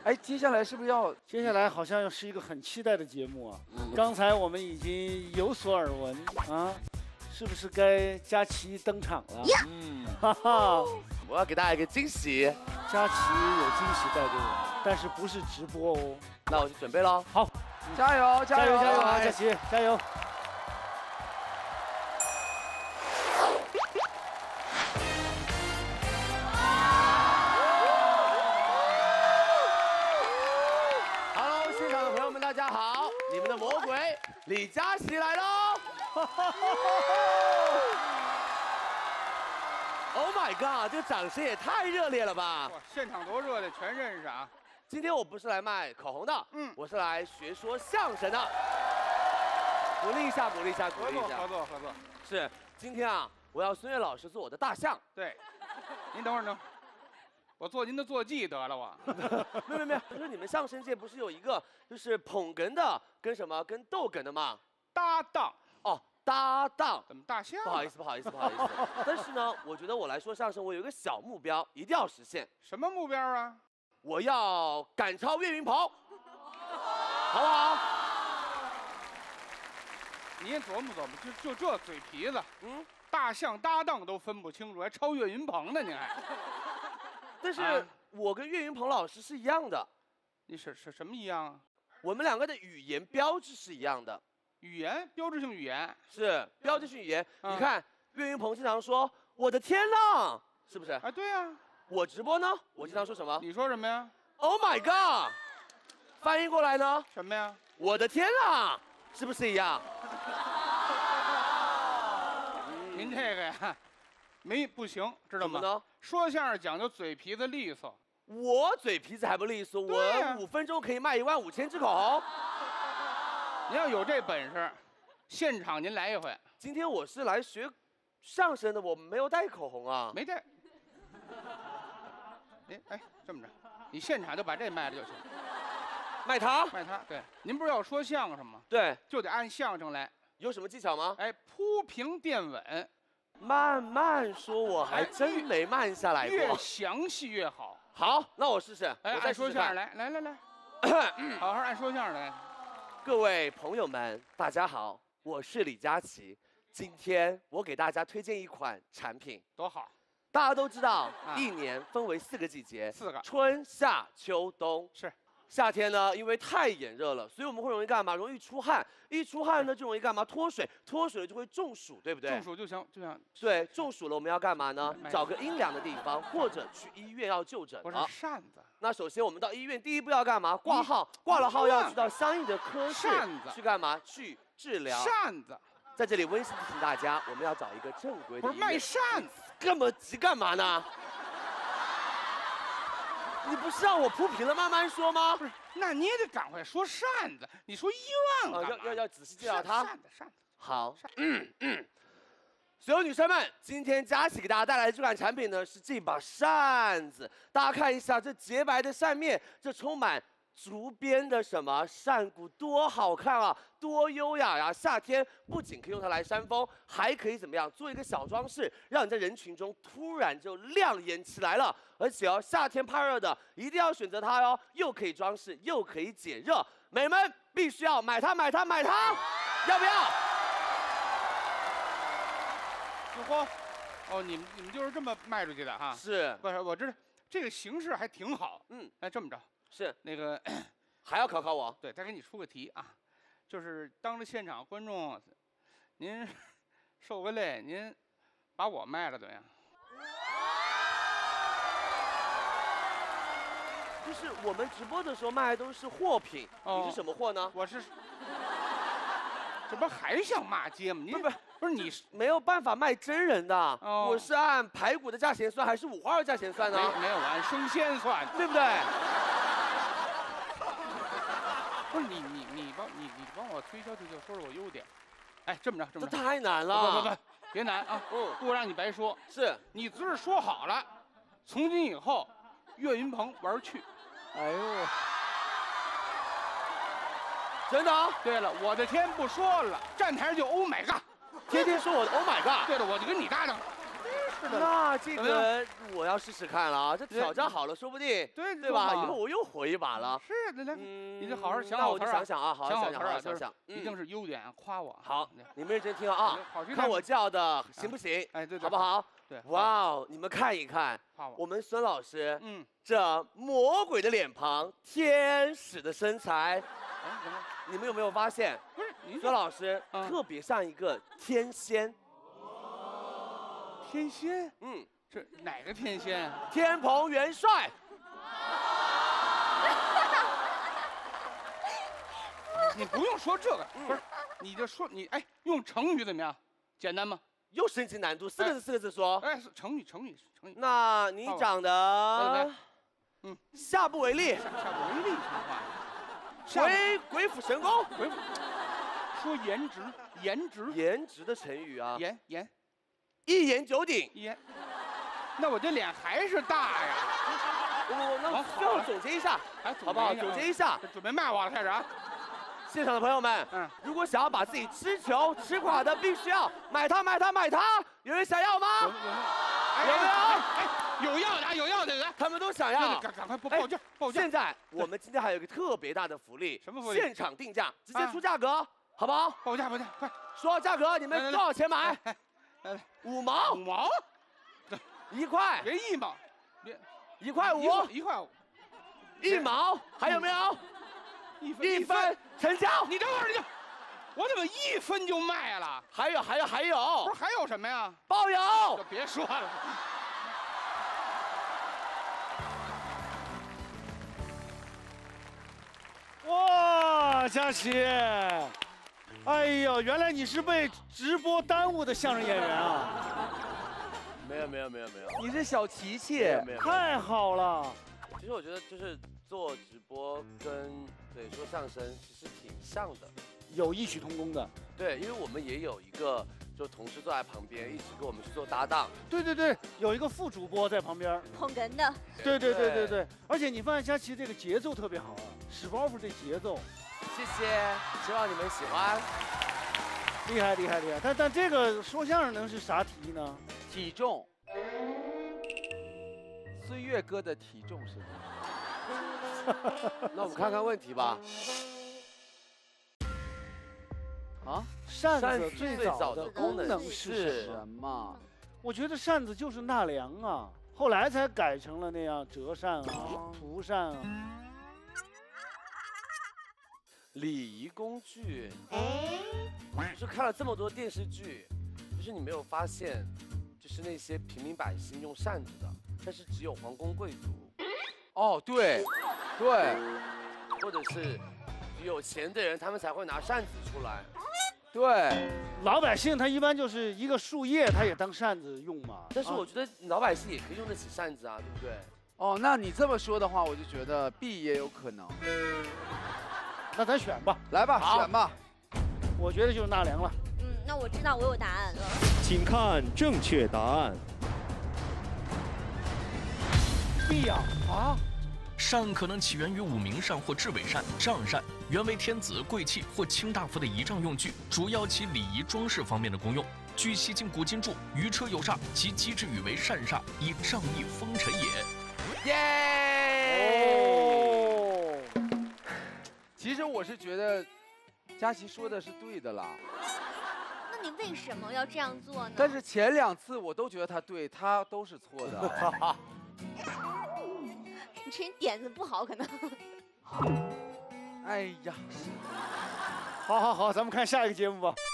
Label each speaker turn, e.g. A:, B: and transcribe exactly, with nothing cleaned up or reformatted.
A: 哎，接下来是不是要？
B: 接下来好像是一个很期待的节目啊！刚才我们已经有所耳闻啊，是不是该佳琪登场了？嗯，哈哈，
C: 我要给大家一个惊喜。
B: 佳琪有惊喜带给我，但是不是直播哦。
C: 那我就准备喽。
B: 好，
A: 加油，
B: 加油，加油啊，
A: 哎
B: 佳琪，加油！
C: 大家好，你们的魔鬼李佳琦来喽 ！Oh my god， 这个掌声也太热烈了吧！
D: 哇，现场多热烈，全认识啊！
C: 今天我不是来卖口红的，嗯，我是来学说相声的。鼓励一下，鼓励一下，鼓励一下，
D: 合作合作。
C: 是，今天啊，我要孙越老师做我的大象。
D: 对，您等会儿等会儿。 我做您的坐骑得了，我。
C: 没有没有没有，就是你们相声界不是有一个就是捧哏的跟什么跟逗哏的吗？
D: 搭档。
C: 哦，搭档。
D: 怎么大象？
C: 不好意思不好意思不好意思。但是呢，我觉得我来说相声，我有一个小目标，一定要实现。
D: 什么目标啊？
C: 我要赶超岳云鹏，好不好？
D: 你也琢磨琢磨，就就这嘴皮子，嗯，大象搭档都分不清楚，还超岳云鹏呢？您还？
C: 但是我跟岳云鹏老师是一样的，
D: 你是是什么一样啊？
C: 我们两个的语言标志是一样的，
D: 语言标志性语言
C: 是标志性语言。你看岳云鹏经常说“我的天呐”，是不是？
D: 啊，对呀。
C: 我直播呢，我经常说什么？
D: 你说什么呀
C: ？Oh my god！ 翻译过来呢？
D: 什么呀？
C: 我的天啦，是不是一样？
D: 您这个呀。 没不行，知道吗？
C: 呢？
D: 说相声讲究嘴皮子利索，
C: 我嘴皮子还不利索，我五分钟可以卖一万五千支口红。
D: 您要有这本事，现场您来一回。
C: 今天我是来学相声的，我没有带口红啊。
D: 没带。您哎，这么着，你现场就把这卖了就行。
C: 卖它？
D: 卖它。对，您不是要说相声吗？
C: 对，
D: 就得按相声来。
C: 有什么技巧吗？
D: 哎，铺平垫稳。
C: 慢慢说，我还真没慢下来过。
D: 越详细越好。
C: 好，那我试试。
D: 哎，
C: 我再
D: 说相声来，来来来，好好按说相声来。
C: 各位朋友们，大家好，我是李佳琦。今天我给大家推荐一款产品，
D: 多好。
C: 大家都知道，啊、一年分为四个季节，
D: 四个，
C: 春夏秋冬。
D: 是。
C: 夏天呢，因为太炎热了，所以我们会容易干嘛？容易出汗，一出汗呢就容易干嘛？脱水，脱水了就会中暑，对不对？
D: 中暑就像就像
C: 对，中暑了我们要干嘛呢？找个阴凉的地方，或者去医院要就诊。
D: 不是扇子。
C: 那首先我们到医院，第一步要干嘛？挂号，挂了号要去到相应的科室去干嘛？去治疗。
D: 扇子。
C: 在这里温馨提醒大家，我们要找一个正规的。
D: 不是卖扇子，
C: 这么急干嘛呢？ 你不是让我铺平了慢慢说吗？
D: 不是，那你也得赶快说扇子。你说医院
C: 啊，要要要仔细介绍它。
D: 扇子，扇子。
C: 好，嗯嗯。所有女生们，今天佳琦给大家带来的这款产品呢，是这把扇子。大家看一下这洁白的扇面，这充满竹编的什么扇骨，多好看啊，多优雅呀！夏天不仅可以用它来扇风，还可以怎么样？做一个小装饰，让你在人群中突然就亮眼起来了。 而且哦，夏天怕热的一定要选择它哟，又可以装饰，又可以解热，美们必须要买它，买它，买它，要不要？
D: 嚯，哦，你们你们就是这么卖出去的哈？
C: 是，
D: 不是？我知道这个形式还挺好。嗯，哎，这么着，
C: 是
D: 那个
C: 还要考考我？
D: 对，再给你出个题啊，就是当着现场观众，您受个累，您把我卖了怎么样？
C: 就是我们直播的时候卖的都是货品，哦、你是什么货呢？
D: 我是，这不还想骂街吗？你不是不是你
C: 没有办法卖真人的，哦、我是按排骨的价钱算，还是五花肉价钱算呢？
D: 没没有，我按生鲜算，
C: 对不对？
D: 不是你你你帮你你帮我推销推销，说说我优点。哎，这么着这么
C: 着，这太难了。
D: 不不不，别难啊，嗯，不让你白说。
C: 是
D: 你只是说好了，从今以后，岳云鹏玩去。
B: 哎呦，
C: 真的？
D: 对了，我的天不说了，站台就 Oh my God，
C: 天天说我的 Oh my God。
D: 对了，我就跟你搭档。 是的。
C: 那这个我要试试看了啊，这
D: 对
C: 挑战好了，说不定
D: 对
C: 对吧？
D: 多好
C: 以后我又火一把了。
D: 是的，来，
C: 嗯，
D: 你就好好想
C: 那我就
D: 好词儿啊
C: 想想啊，好好想想，
D: 想好词儿啊，就是
C: 好好想想，
D: 一定是优点，夸我。
C: 好
D: 对，
C: 你们认真听啊，
D: 好去
C: 看我叫的行不行？
D: 哎，对对，
C: 好不？好？
D: 对，
C: 哇哦，你们看一看，
D: 夸我。
C: 我们孙老师
D: 嗯，
C: 这魔鬼的脸庞，天使的身材，
D: 哎，怎么？
C: 你们有没有发现，
D: 不是你
C: 孙老师
D: 嗯
C: 特别像一个天仙？
D: 天仙？
C: 嗯，
D: 这哪个天仙啊？
C: 天蓬元帅。
D: 你不用说这个，
C: 嗯
D: 不是，你就说你哎，用成语怎么样？简单吗？
C: 又升级难度，四个字，四个字说。
D: 哎，成语，成语，成语。
C: 那你长得，
D: 嗯，
C: 下不为例，
D: 下下不为例，什么话？下
C: 鬼鬼斧神工，
D: 回说颜值，颜值，
C: 颜值的成语啊，
D: 颜颜
C: 一言九鼎。
D: 颜。那我这脸还是大呀？
C: 不不不，那
D: 往
C: 最后
D: 好了
C: 总结一下，
D: 哎，
C: 好不好？总结一下，
D: 准备骂我了，开始啊！
C: 现场的朋友们，
D: 嗯，
C: 如果想要把自己吃穷吃垮的，必须要买它买它买它。有人想要
D: 有
C: 吗？
D: 有没有？哎
C: 有没有？
D: 哎，有要的啊，有要的，来，
C: 他们都想要。
D: 赶赶快报
C: 哎
D: 报价，报价。
C: 现在我们今天还有一个特别大的福利，
D: 什么福利
C: 现场定价，直接
D: 啊
C: 出价格，好不好？
D: 报价报价，快！
C: 说价格，你
D: 来来来
C: 们多少钱买？
D: 哎来来，
C: 五毛
D: 五，毛，
C: 一块，
D: 别一毛，别
C: 一块五，
D: 一块一块五，
C: 一毛，还有没有？
D: 一分
C: 一分成交。
D: 你等会儿，你等，我怎么一分就卖了？
C: 还有还有还
D: 不
C: 有
D: 是，还有什么呀？
C: 包邮
D: 就。别说了。
B: 哇，佳琪，哎呦，原来你是被直播耽误的相声演员啊！
C: 没有没有没有没有
A: 你是小琪琪
C: 没，有没有。
B: 太好了，
C: 其实我觉得就是做直播跟对说相声其实挺像的。
B: 有异曲同工的。
C: 对，因为我们也有一个就同事坐在旁边，一直跟我们去做搭档。
B: 对对对，有一个副主播在旁边。
E: 捧哏的，
B: 对对对对对，而且你发现佳琪这个节奏特别好啊，使包袱这节奏
C: 谢谢，希望你们喜欢。
B: 厉害厉害厉害。但但这个说相声能是啥题呢？
A: 体重。孙越哥的体重是多少？
C: 那我们看看问题吧。
A: 啊？
B: 扇
C: 扇
B: 子最
C: 子最早
B: 早的
C: 的功能
B: 功能是
C: 是
B: 什么？
A: 什么？
B: 我觉得扇子就是纳凉啊，后来才改成了那样折扇啊、
A: 哦
B: 蒲扇啊。
C: 礼仪工具。就是看了这么多电视剧，就是你没有发现，就是那些平民百姓用扇子的，但是只有皇宫贵族，
A: 哦，对，对，
C: 或者是有钱的人，他们才会拿扇子出来。
A: 对，
B: 老百姓他一般就是一个树叶，他也当扇子用嘛。啊
C: 但是我觉得老百姓也可以用得起扇子啊，对不对？
A: 哦，那你这么说的话，我就觉得 B 也有可能。
B: 那咱选吧，
A: 来吧，
C: 好
A: 选吧。
B: 我觉得就是纳凉了。
E: 嗯，那我知道我有答案了。
F: 请看正确答案。
B: B 呀啊！
G: 扇可能起源于武鸣扇或雉尾扇、帐扇，原为天子、贵戚或卿大夫的仪仗用具，主要起礼仪装饰方面的功用。据西晋古今注《渔车有煞》，其机之语为扇煞，以仗义风尘也。
C: 耶！
B: 哦，
A: 其实我是觉得佳琪说的是对的啦，
E: 那你为什么要这样做呢？
A: 但是前两次我都觉得他对，他都是错的。
E: 你这人点子不好，可能。
A: 哎呀，
B: 好好好，咱们看下一个节目吧。